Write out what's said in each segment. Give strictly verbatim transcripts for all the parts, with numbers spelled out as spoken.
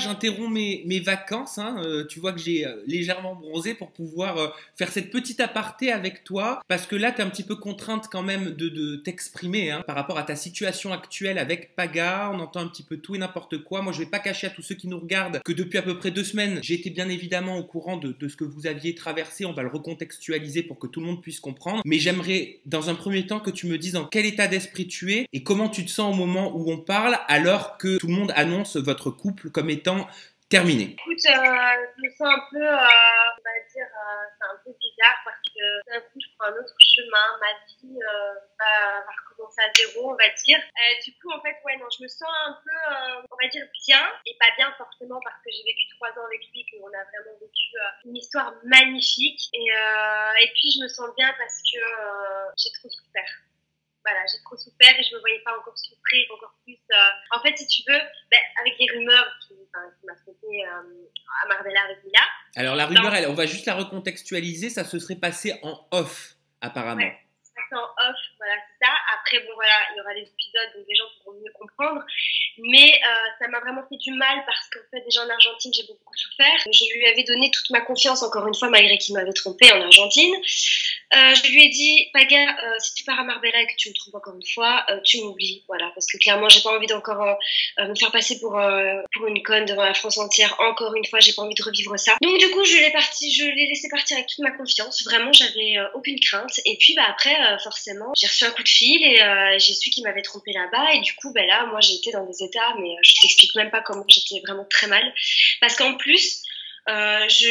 j'interromps mes, mes vacances. Hein. Euh, tu vois que j'ai euh, légèrement bronzé pour pouvoir euh, faire cette petite aparté avec toi. Parce que là, tu es un petit peu contrainte quand même de, de t'exprimer hein, par rapport à ta situation actuelle avec Paga. On entend un petit peu tout et n'importe quoi. Moi, je vais pas cacher à tous ceux qui nous regardent que depuis à peu près deux semaines, j'ai été bien évidemment au courant de, de ce que vous aviez traversé. On va le recontextualiser pour que tout le monde puisse comprendre. Mais j'aimerais, dans un premier temps, que tu me dises dans quel état d'esprit tu es et comment tu te sens au moment où on parle alors que tout le monde annonce votre couple comme étant terminé. Écoute, euh, je me sens un peu, euh, on va dire, euh, c'est un peu bizarre parce que d'un coup, je prends un autre chemin. Ma vie euh, va, va recommencer à zéro, on va dire. Euh, du coup, en fait, ouais, non, je me sens un peu, euh, on va dire, bien et pas bien forcément parce que j'ai vécu trois ans avec lui, qu'on a vraiment vécu euh, une histoire magnifique. Et, euh, et puis, je me sens bien parce que euh, j'ai trop souffert. Voilà, j'ai trop souffert et je me voyais pas encore souffrir encore plus. Euh... En fait, si tu veux, ben, avec les rumeurs qui, enfin, qui m'a trompée euh, à Marbella avec Mila. Alors la rumeur, elle, on va juste la recontextualiser, ça se serait passé en off, apparemment. Ouais, ça c'est en off, voilà, c'est ça. Après, bon voilà, il y aura des épisodes où les gens pourront mieux comprendre. Mais euh, ça m'a vraiment fait du mal parce qu'en fait, déjà en Argentine, j'ai beaucoup souffert. Je lui avais donné toute ma confiance, encore une fois, malgré qu'il m'avait trompée en Argentine. Euh, je lui ai dit, Paga, euh, si tu pars à Marbella et que tu me trompes encore une fois, euh, tu m'oublies, voilà, parce que clairement, j'ai pas envie d'encore euh, me faire passer pour euh, pour une conne devant la France entière. Encore une fois, j'ai pas envie de revivre ça. Donc du coup, je l'ai parti, je l'ai laissé partir avec toute ma confiance. Vraiment, j'avais euh, aucune crainte. Et puis, bah après, euh, forcément, j'ai reçu un coup de fil et euh, j'ai su qu'il m'avait trompé là-bas. Et du coup, bah là, moi, j'ai été dans des états, mais euh, je t'explique même pas comment j'étais vraiment très mal, parce qu'en plus. Euh, je,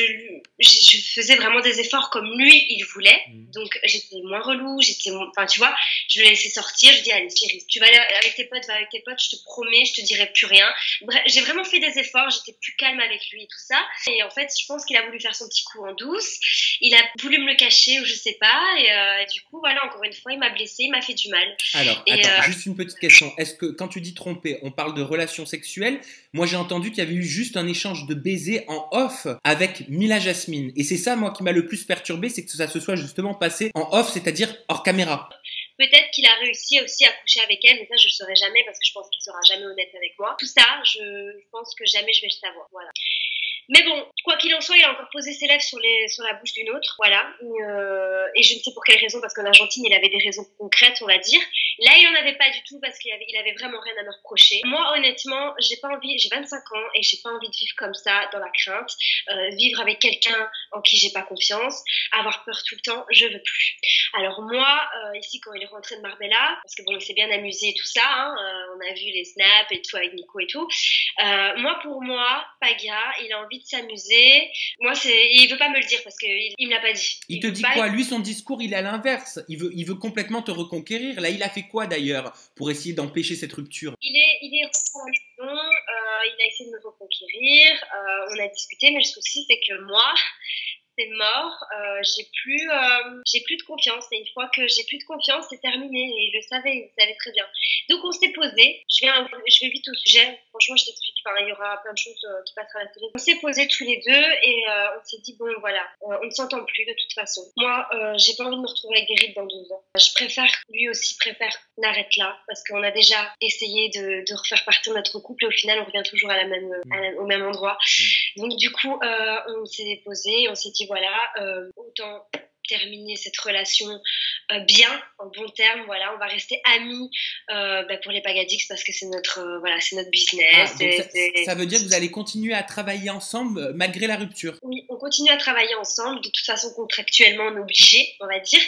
je faisais vraiment des efforts comme lui il voulait, donc j'étais moins relou, j'étais, enfin tu vois, je le laissais sortir, je dis allez chérie, tu vas aller avec tes potes, va avec tes potes, je te promets, je te dirai plus rien. Bref, j'ai vraiment fait des efforts, j'étais plus calme avec lui et tout ça. Et en fait, je pense qu'il a voulu faire son petit coup en douce, il a voulu me le cacher ou je sais pas, et, euh, et du coup voilà, encore une fois, il m'a blessée, il m'a fait du mal. Alors, et attends, euh... juste une petite question. Est-ce que quand tu dis tromper, on parle de relations sexuelles? Moi, j'ai entendu qu'il y avait eu juste un échange de baisers en off avec Mila Jasmine. Et c'est ça, moi, qui m'a le plus perturbé, c'est que ça se soit justement passé en off, c'est-à-dire hors caméra. Peut-être qu'il a réussi aussi à coucher avec elle, mais ça, je le saurais jamais parce que je pense qu'il sera jamais honnête avec moi. Tout ça, je, je pense que jamais je vais le savoir. Voilà. Mais bon, quoi qu'il en soit, il a encore posé ses lèvres sur, les, sur la bouche d'une autre, voilà. Euh, et je ne sais pour quelle raison, parce qu'en Argentine, il avait des raisons concrètes, on va dire. Là, il n'en avait pas du tout, parce qu'il avait, il avait vraiment rien à me reprocher. Moi, honnêtement, j'ai pas envie, j'ai vingt-cinq ans, et j'ai pas envie de vivre comme ça, dans la crainte. Euh, vivre avec quelqu'un en qui j'ai pas confiance, avoir peur tout le temps, je veux plus. Alors moi, euh, ici, quand il est rentré de Marbella, parce que bon, il s'est bien amusé et tout ça, hein, euh, on a vu les snaps et tout avec Nico et tout. Euh, moi, pour moi, Paga, il a envie de s'amuser. Moi, c'est, il veut pas me le dire parce qu'il il me l'a pas dit. Il, il te dit pas... quoi? Lui, son discours, il est à l'inverse. Il veut, il veut complètement te reconquérir. Là, il a fait quoi d'ailleurs pour essayer d'empêcher cette rupture? Il est, il est rentré à la maison, euh, il a essayé de me reconquérir. Euh, on a discuté, mais le souci, c'est que moi, c'est mort. Euh, j'ai plus, euh, j'ai plus de confiance. Et une fois que j'ai plus de confiance, c'est terminé. Et il le savait, il le savait très bien. Donc on s'est posé. Je vais, je vais vite au sujet. Franchement, je t'explique. Enfin, il y aura plein de choses euh, qui passeront à la télé. On s'est posés tous les deux et euh, on s'est dit bon, voilà, euh, on ne s'entend plus de toute façon. Moi, euh, j'ai pas envie de me retrouver avec des rides dans deux ans. Je préfère, lui aussi préfère, on arrête là parce qu'on a déjà essayé de, de refaire partir notre couple et au final, on revient toujours à la même, à la, au même endroit. Mmh. Donc du coup, euh, on s'est posé, on s'est dit voilà, euh, autant terminer cette relation euh, bien, en bon terme, voilà, on va rester amis euh, bah, pour les Pagadix parce que c'est notre, euh, voilà, c'est notre business. Ah, donc ça, ça veut dire que vous allez continuer à travailler ensemble euh, malgré la rupture? Oui, on continue à travailler ensemble, de toute façon contractuellement on est obligé, on va dire.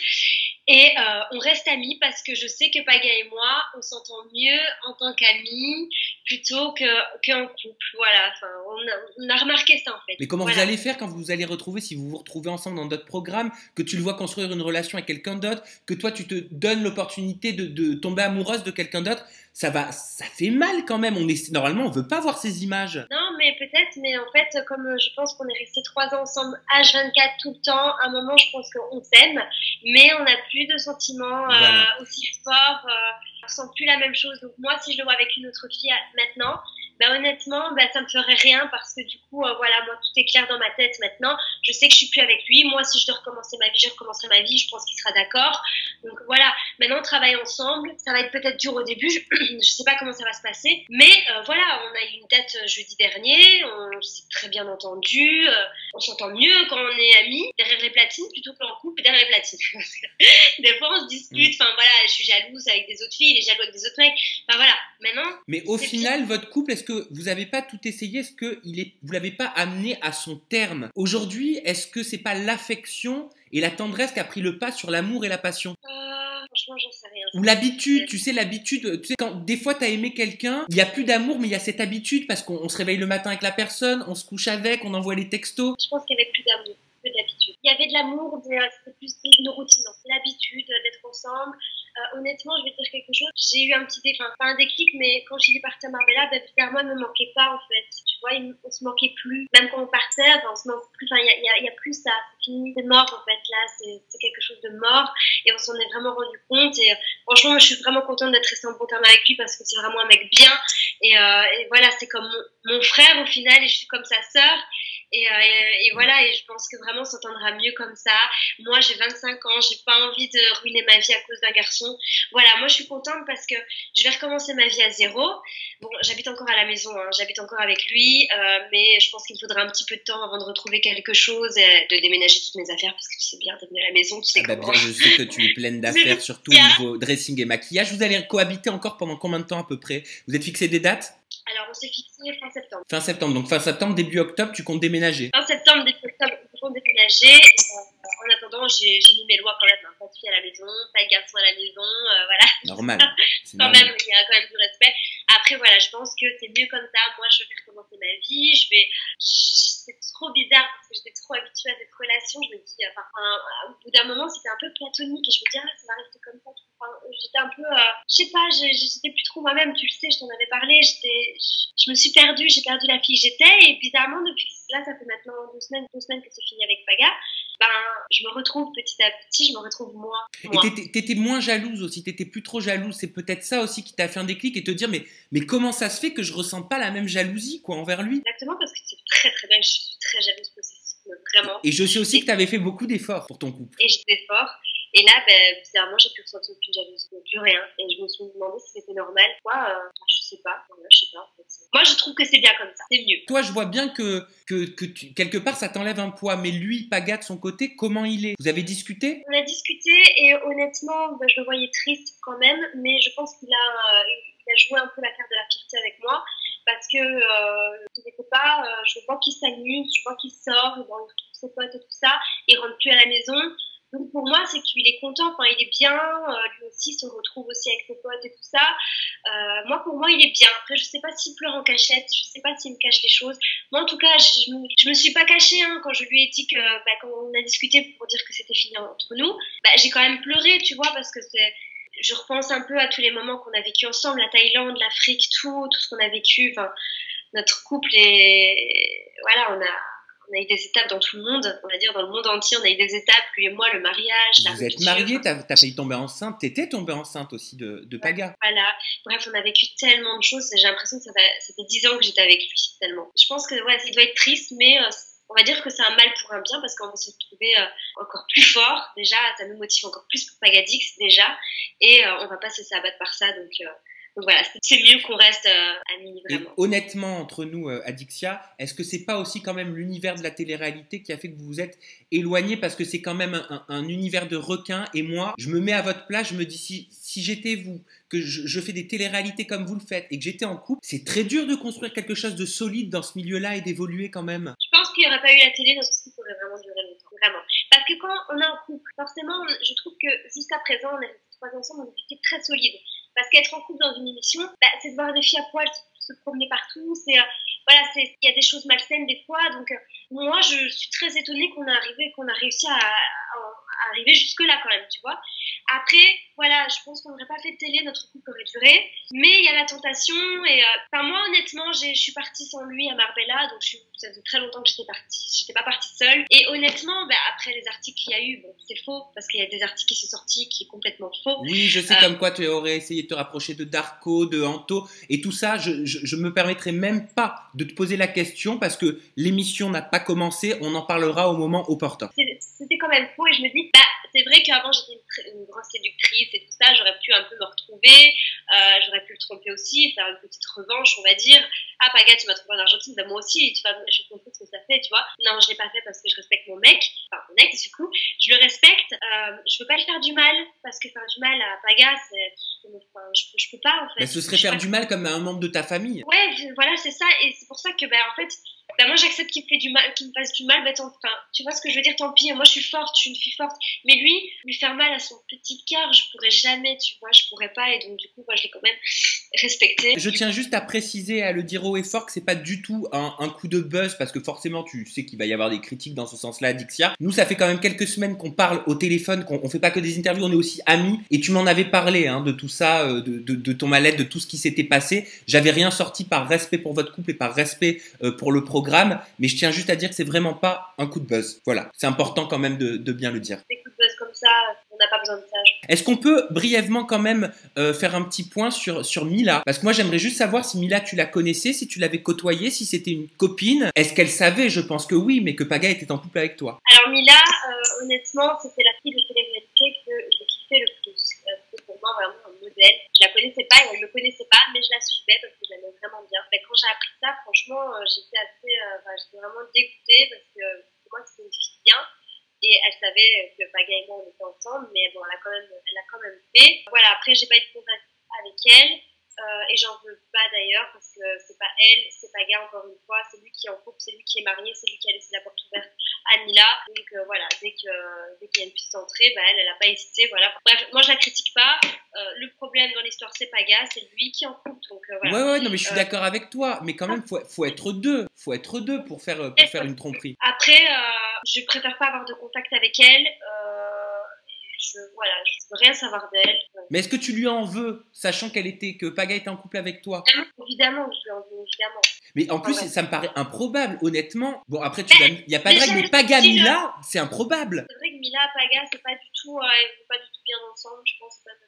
Et euh, on reste amis parce que je sais que Paga et moi, on s'entend mieux en tant qu'amis plutôt que qu'un couple. Voilà, enfin, on a, on a remarqué ça en fait. Mais comment voilà. vous allez faire quand vous vous allez retrouver, si vous vous retrouvez ensemble dans d'autres programmes, que tu le vois construire une relation avec quelqu'un d'autre, que toi tu te donnes l'opportunité de, de tomber amoureuse de quelqu'un d'autre? Ça va, ça fait mal quand même. On est, normalement, on veut pas voir ces images. Non, mais peut-être, mais en fait, comme je pense qu'on est restés trois ans ensemble H vingt-quatre tout le temps, à un moment, je pense qu'on s'aime, mais on n'a plus de sentiments voilà. euh, aussi forts, euh, on ressent plus la même chose. Donc moi, si je le vois avec une autre fille maintenant, ben honnêtement, ben ça me ferait rien parce que du coup, euh, voilà, moi tout est clair dans ma tête maintenant. Je sais que je suis plus avec lui. Moi, si je dois recommencer ma vie, je recommencerai ma vie. Je pense qu'il sera d'accord. Donc voilà, maintenant on travaille ensemble. Ça va être peut-être dur au début, je, je sais pas comment ça va se passer. Mais euh, voilà, on a eu une date jeudi dernier, on s'est très bien entendu, euh, on s'entend mieux quand on est amis derrière les platines plutôt qu'en couple derrière les platines. Des fois on se dispute, enfin voilà, je suis jalouse avec des autres filles, il est jaloux avec des autres mecs. Enfin voilà, maintenant. Mais au final, bien. Votre couple, est-ce que vous n'avez pas tout essayé? Est-ce que il est, vous l'avez pas amené à son terme? Aujourd'hui, est-ce que c'est pas l'affection et la tendresse qui a pris le pas sur l'amour et la passion? euh, Franchement, j'en sais rien. Ou l'habitude, tu sais, l'habitude, tu sais, quand des fois t'as aimé quelqu'un, il n'y a plus d'amour, mais il y a cette habitude parce qu'on on se réveille le matin avec la personne, on se couche avec, on envoie les textos. Je pense qu'il n'y avait plus d'amour, plus d'habitude. Il y avait de l'amour, c'était plus une routine, c'est l'habitude d'être ensemble. Euh, honnêtement, je vais te dire quelque chose. J'ai eu un petit déclic, enfin pas un déclic, mais quand je suis partie à Marbella, ben, bizarrement, elle me manquait pas en fait. Tu vois, il, on se manquait plus. Même quand on partait, enfin, on se manque plus. Enfin, il y a, y, a, y a plus ça. C'est fini, c'est mort en fait. Là, c'est quelque chose de mort et on s'en est vraiment rendu compte. Et euh, franchement, moi, je suis vraiment contente d'être restée en bon terme avec lui parce que c'est vraiment un mec bien. Et, euh, et voilà, c'est comme mon, mon frère au final et je suis comme sa sœur. Et, euh, et, et voilà, et je pense que vraiment on s'entendra mieux comme ça. Moi, j'ai vingt-cinq ans, j'ai pas envie de ruiner ma vie à cause d'un garçon. Voilà, moi je suis contente parce que je vais recommencer ma vie à zéro. Bon, j'habite encore à la maison, hein, j'habite encore avec lui, euh, mais je pense qu'il me faudra un petit peu de temps avant de retrouver quelque chose et de déménager toutes mes affaires parce que tu sais bien, t'es venue à la maison, tu sais ah bah comment. Bien, je sais que tu es pleine d'affaires, surtout au niveau dressing et maquillage. Vous allez cohabiter encore pendant combien de temps à peu près? Vous êtes fixé des dates? Alors, on s'est fixé fin septembre. Fin septembre, donc fin septembre, début octobre, tu comptes déménager? Fin septembre, début octobre, on compte déménager. Euh, en attendant, j'ai mis mes lois quand même. Hein. Pas de fille à la maison, pas de garçon à la maison, euh, voilà. Normal. quand normal. Même, il y a quand même du respect. Après, voilà, je pense que c'est mieux comme ça. Moi, je vais faire commencer ma vie. Je vais. C'est trop bizarre parce que j'étais trop habituée à cette relation. Je me dis, enfin, au bout d'un moment, c'était un peu platonique et je me dis, ah, ça va rester comme ça. Enfin, j'étais un peu, euh, je sais pas, j'étais plus trop moi-même. Tu le sais, je t'en avais parlé. J'étais, je me suis perdue. J'ai perdu la fille que j'étais et bizarrement, depuis là, ça fait maintenant deux semaines, deux semaines que c'est fini avec Paga. Ben, je me retrouve petit à petit, je me retrouve moi. moi. Et t'étais moins jalouse aussi, t'étais plus trop jalouse. C'est peut-être ça aussi qui t'a fait un déclic et te dire, mais, mais comment ça se fait que je ressens pas la même jalousie quoi envers lui? Exactement, parce que c'est très très bien, je suis très jalouse possessive, vraiment. Et je sais aussi et... que t'avais fait beaucoup d'efforts pour ton couple. Et j'ai fait fort. Et là, ben, bizarrement, j'ai plus ressenti aucune jalousie, plus rien. Et je me suis demandé si c'était normal. Quoi, euh, je sais pas. Voilà, je sais pas. En fait. Moi, je trouve que c'est bien comme ça. C'est mieux. Toi, je vois bien que, que, que tu, quelque part, ça t'enlève un poids. Mais lui, Paga, de son côté, comment il est? Vous avez discuté? On a discuté et honnêtement, ben, je le voyais triste quand même. Mais je pense qu'il a, euh, il a joué un peu la carte de la fierté avec moi. Parce que euh, il n'était pas, euh, je vois qu'il s'amuse, je vois qu'il sort, il retrouve ses potes et tout ça. Il rentre plus à la maison. Donc pour moi, c'est qu'il est content, enfin, il est bien, euh, lui aussi se retrouve aussi avec ses potes et tout ça. Euh, moi, pour moi, il est bien. Après, je sais pas s'il pleure en cachette, je sais pas s'il me cache les choses. Moi, en tout cas, je, je me suis pas cachée hein, quand je lui ai dit que, bah, quand on a discuté pour dire que c'était fini entre nous, bah, j'ai quand même pleuré, tu vois, parce que c'est... Je repense un peu à tous les moments qu'on a vécu ensemble, la Thaïlande, l'Afrique, tout, tout ce qu'on a vécu. Enfin, notre couple est... Voilà, on a... On a eu des étapes dans tout le monde, on va dire dans le monde entier, on a eu des étapes, lui et moi, le mariage, la Vous êtes mariés, t'as as failli tomber enceinte, t'étais tombée enceinte aussi de, de Paga. Voilà, bref, on a vécu tellement de choses, j'ai l'impression que ça, va, ça fait dix ans que j'étais avec lui, tellement. Je pense que ouais, ça doit être triste, mais euh, on va dire que c'est un mal pour un bien, parce qu'on va se retrouver euh, encore plus fort, déjà, ça nous motive encore plus pour Pagadix, déjà, et euh, on va pas se laisser abattre par ça, donc... Euh, Donc voilà, c'est mieux qu'on reste euh, amis, vraiment. Et honnêtement, entre nous, euh, Adixia, est-ce que c'est pas aussi quand même l'univers de la télé-réalité qui a fait que vous vous êtes éloignés parce que c'est quand même un, un, un univers de requins et moi, je me mets à votre place, je me dis si, si j'étais vous, que je, je fais des télé-réalités comme vous le faites et que j'étais en couple, c'est très dur de construire quelque chose de solide dans ce milieu-là et d'évoluer quand même. Je pense qu'il n'y aurait pas eu la télé, notre couple aurait vraiment duré longtemps, vraiment. Parce que quand on a un couple, forcément, je trouve que jusqu'à présent, on a été trois ensemble, on était très solides. Parce qu'être en couple dans une émission, bah, c'est de voir des filles à poil se promener partout. C'est, euh, voilà, c'est, il y a des choses malsaines des fois. Donc, euh, moi, je suis très étonnée qu'on a arrivé, qu'on a réussi à, à, à arriver jusque là quand même, tu vois. Après, voilà, je pense qu'on n'aurait pas fait de télé, notre couple aurait duré. Mais il y a la tentation. Et, euh, enfin, moi, honnêtement, j'ai, je suis partie sans lui à Marbella, donc je suis, ça faisait très longtemps que j'étais partie, j'étais pas partie seule. Et honnêtement, bah, après les articles qu'il y a eu, bon, c'est faux parce qu'il y a des articles qui sont sortis qui est complètement faux. Oui, je sais euh, comme quoi tu aurais essayé de te rapprocher de Darko, de Anto et tout ça. Je, je, je me permettrai même pas de te poser la question parce que l'émission n'a pas commencé. On en parlera au moment opportun. C'était quand même faux et je me dis, bah, c'est vrai qu'avant j'étais une, très- une grosse séductrice et tout ça, j'aurais pu un peu me retrouver, euh, j'aurais pu le tromper aussi, faire une petite revanche, on va dire. Ah, Paga, tu m'as trouvé en Argentine, bah moi aussi, tu vois, je comprends ce que ça fait, tu vois. Non, je l'ai pas fait parce que je respecte mon mec, enfin mon ex du coup, je le respecte, euh, je veux pas lui faire du mal, parce que faire du mal à Paga, c'est, enfin, je, je peux pas en fait. Mais ce serait Je suis faire pas- du mal comme à un membre de ta famille. Ouais, voilà, c'est ça, et c'est pour ça que, bah, en fait, bah, moi j'accepte qu'il me fait du mal, qu'il me fasse du mal, bah, tant, enfin, tu vois ce que je veux dire, tant pis, moi je suis forte, je suis une fille forte, mais lui, lui faire mal à son petit cœur, je pourrais jamais, tu vois, je pourrais pas, et donc du coup, moi je l'ai quand même respecté. Je tiens juste à préciser, à le dire haut et fort, que c'est pas du tout un, un coup de buzz, parce que forcément, tu sais qu'il va y avoir des critiques dans ce sens-là, Dixia. Nous, ça fait quand même quelques semaines qu'on parle au téléphone, qu'on on fait pas que des interviews, on est aussi amis, et tu m'en avais parlé hein, de tout ça, euh, de, de, de ton mal-être, de tout ce qui s'était passé. J'avais rien sorti par respect pour votre couple et par respect euh, pour le programme, mais je tiens juste à dire que c'est vraiment pas un coup de buzz. Voilà, c'est important quand même de, de bien le dire. Des coups de buzz comme ça, on n'a pas besoin de ça. je- Est-ce qu'on peut brièvement quand même euh, faire un petit point sur, sur Mila? Parce que moi j'aimerais juste savoir si Mila tu la connaissais, si tu l'avais côtoyée, si c'était une copine. Est-ce qu'elle savait? Je pense que oui, mais que Paga était en couple avec toi. Alors Mila, euh, honnêtement, c'était la fille de télé-réalité que j'ai kiffé le plus. Euh, C'était pour moi vraiment un modèle. Je la connaissais pas, et elle me connaissait pas, mais je la suivais parce que je l'aimais vraiment bien. Mais quand j'ai appris ça, franchement, euh, j'étais assez, euh, enfin, j'étais vraiment dégoûtée parce que euh, pour moi c'était une fille bien. Et elle savait que Paga et moi on était ensemble, mais bon, elle a quand même, elle l'a quand même fait. Voilà, après j'ai pas eu de contact avec elle. Euh, et j'en veux pas d'ailleurs parce que c'est pas elle, c'est Paga encore une fois, c'est lui qui est en couple, c'est lui qui est marié, c'est lui qui a laissé la porte ouverte à Mila. Donc euh, voilà, dès que dès qu'il y a une petite entrée, bah elle, elle a pas hésité. Voilà. Bref, moi je la critique pas. Euh, le problème dans l'histoire c'est Paga, c'est lui qui est en couple. Donc euh, voilà. Ouais, ouais, non, mais je suis Euh, d'accord avec toi. Mais quand même, faut, faut être deux. Faut être deux pour faire, euh, pour faire une tromperie. Après, euh, je préfère pas avoir de contact avec elle. Euh, je voilà, je veux rien savoir d'elle. Mais est-ce que tu lui en veux, sachant qu'elle était, que Paga était en couple avec toi? Évidemment, je lui en veux, évidemment. Mais en plus, Ah ouais. ça me paraît improbable, honnêtement. Bon, après, tu vas, il y a pas de Déjà, règle, mais Paga si le- Mila, c'est improbable. C'est vrai que Mila et Paga, c'est pas du tout, euh, ils vont pas du tout bien ensemble, je pense pas.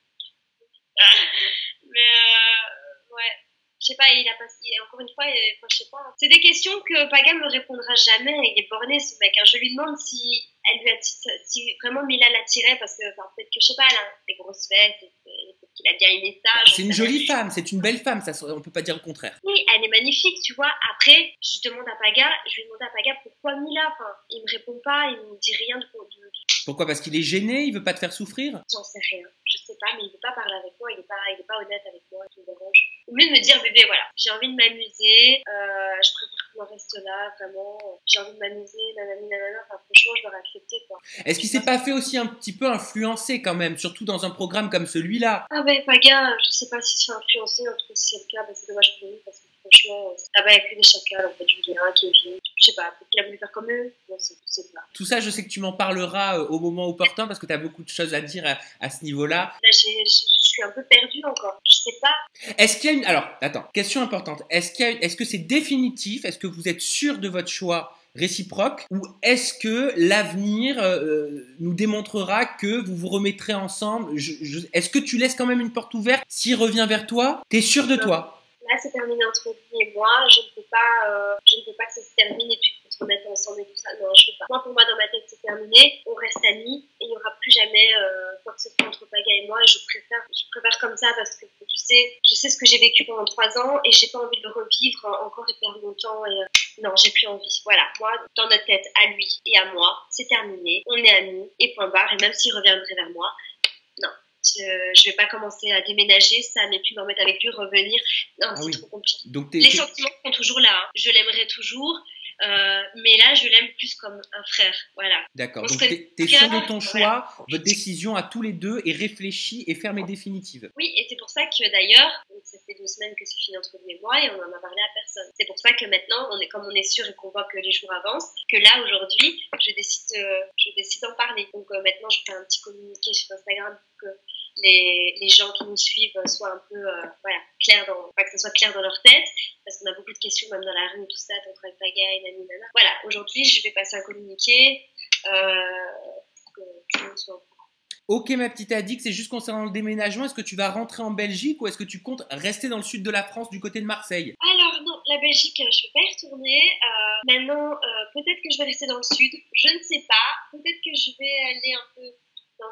Ah. Mais euh, ouais, je sais pas, il a passé, encore une fois, il- enfin, je sais pas. C'est des questions que Paga me répondra jamais. Il est borné ce mec. Hein. Je lui demande si elle lui attire, si vraiment Mila l'attirait parce que enfin, peut-être que je sais pas, elle a des grosses fesses, et que- peut-être qu'il a bien aimé ça. j'en C'est une sais rien. jolie femme, c'est une belle femme, ça, on peut pas dire le contraire. Oui, elle est magnifique, tu vois. Après, je demande à Paga, je lui demande à Paga pourquoi Mila. Enfin, il me répond pas, il me dit rien de, de, de Pourquoi? Parce qu'il est gêné, il veut pas te faire souffrir? J'en sais rien, je sais pas, mais il veut pas parler avec moi, il est pas, il est pas honnête avec moi, il me dérange. Au mieux de me dire, bébé, voilà, j'ai envie de m'amuser, euh, je préfère qu'on reste là, vraiment, j'ai envie de m'amuser, nanani, nanana, enfin, franchement, je l'aurais accepté, quoi. Est-ce qu'il s'est pas fait aussi un petit peu influencer quand même, surtout dans un programme comme celui-là? Ah ouais, Paga, je sais pas si c'est influencé, en tout cas, si c'est le cas, bah, c'est dommage pour lui, parce que franchement, là-bas, il n'y a que des chacals, en fait, Julien, Kevin, je sais pas, peut-être qu'il a voulu faire comme eux, non, c'est c'est pas. Tout ça, je sais que tu m'en parleras euh, au moment opportun parce que tu as beaucoup de choses à dire à, à ce niveau-là. Là, j'ai, j'ai- je suis un peu perdue encore, je sais pas. Est-ce qu'il y a une... Alors, attends, question importante. Est-ce qu'il y a... Est-ce que c'est définitif? Est-ce que vous êtes sûr de votre choix réciproque? Ou est-ce que l'avenir euh, nous démontrera que vous vous remettrez ensemble? je, je... Est-ce que tu laisses quand même une porte ouverte? S'il revient vers toi, t'es sûr de Non. toi? Là, c'est terminé entre lui et moi. Je ne peux pas, euh, je ne veux pas que ça se termine et puis qu'on se remette ensemble et tout ça. Non, je veux pas. Moi, pour moi, dans ma tête, c'est terminé. On reste amis et il n'y aura plus jamais euh, quoi que ce soit entre Paga et moi. Et je préfère, je préfère comme ça parce que tu sais, je sais ce que j'ai vécu pendant trois ans et j'ai pas envie de le revivre encore et perdre mon temps. Et, euh, non, j'ai plus envie. Voilà, moi, dans notre tête, à lui et à moi, c'est terminé. On est amis et point barre. Et même s'il reviendrait vers moi, non. Je, je vais pas commencer à déménager, ça, mais puis me remettre avec lui, revenir. Non, Ah c'est oui. trop compliqué. Donc, t'es, Les t'es- sentiments sont toujours là. Hein. Je l'aimerai toujours. Euh, mais là, je l'aime plus comme un frère. Voilà. D'accord. On se Donc, connaît t'es, t'es bien, sûr de ton voilà. choix, votre décision à tous les deux est réfléchie et ferme et définitive. Oui, et c'est pour ça que d'ailleurs, donc, ça fait deux semaines que c'est fini entre lui et moi et on en a parlé à personne. C'est pour ça que maintenant, on est, comme on est sûr et qu'on voit que les jours avancent, que là, aujourd'hui, je décide, euh, je décide d'en parler. Donc euh, maintenant, je fais un petit communiqué sur Instagram pour que les, les gens qui nous suivent soient un peu euh, voilà, clairs dans, enfin, que ce soit clair dans leur tête, parce qu'on a beaucoup de questions même dans la rue, tout ça, entre avec Paga et nani nana. Voilà, aujourd'hui, je vais passer un communiqué euh, pour que tout le monde soit au courant. Ok, ma petite Adix, c'est juste concernant le déménagement. Est-ce que tu vas rentrer en Belgique ou est-ce que tu comptes rester dans le sud de la France, du côté de Marseille? Alors non, la Belgique, je ne vais pas y retourner. Euh, maintenant, euh, peut-être que je vais rester dans le sud, je ne sais pas. Peut-être que je vais aller un peu dans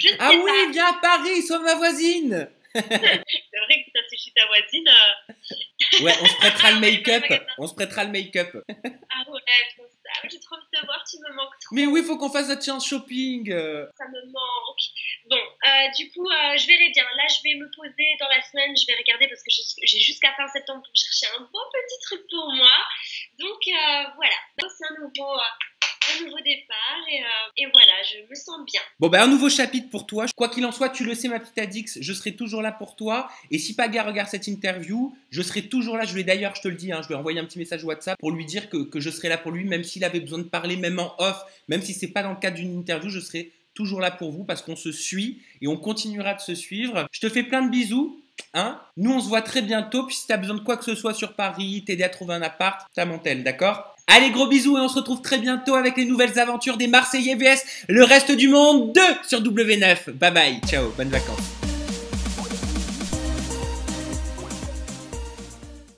Je ne Ah sais oui, pas. viens à Paris, sois ma voisine. C'est vrai que ça c'est chez ta voisine. euh, Ouais, on se prêtera le dans les make-up. magasins. On se prêtera le make-up. Ah ouais, bon, ça, j'ai trop envie de te voir, tu me manques trop. Mais oui, faut qu'on fasse notre séance shopping. euh. Ça me manque. Bon, euh, du coup, euh, je verrai bien. Là, je vais me poser dans la semaine, je vais regarder parce que j'ai j'ai jusqu'à fin septembre pour chercher un bon petit truc pour moi. Donc euh, voilà, donc, c'est un nouveau, euh, un nouveau départ et, euh, et voilà, je me sens bien. Bon, ben un nouveau chapitre pour toi. Quoi qu'il en soit, tu le sais, ma petite Adix, je serai toujours là pour toi. Et si Paga regarde cette interview, je serai toujours là. Je vais d'ailleurs, je te le dis, hein, je vais envoyer un petit message WhatsApp pour lui dire que, que je serai là pour lui, même s'il avait besoin de parler, même en off, même si c'est pas dans le cadre d'une interview, je serai toujours là pour vous parce qu'on se suit et on continuera de se suivre. Je te fais plein de bisous. Hein, nous, on se voit très bientôt. Puis si tu as besoin de quoi que ce soit sur Paris, t'aider à trouver un appart, t'as mon tel, d'accord? Allez, gros bisous et on se retrouve très bientôt avec les nouvelles aventures des Marseillais vs le reste du monde deux sur W neuf. Bye bye, ciao, bonnes vacances.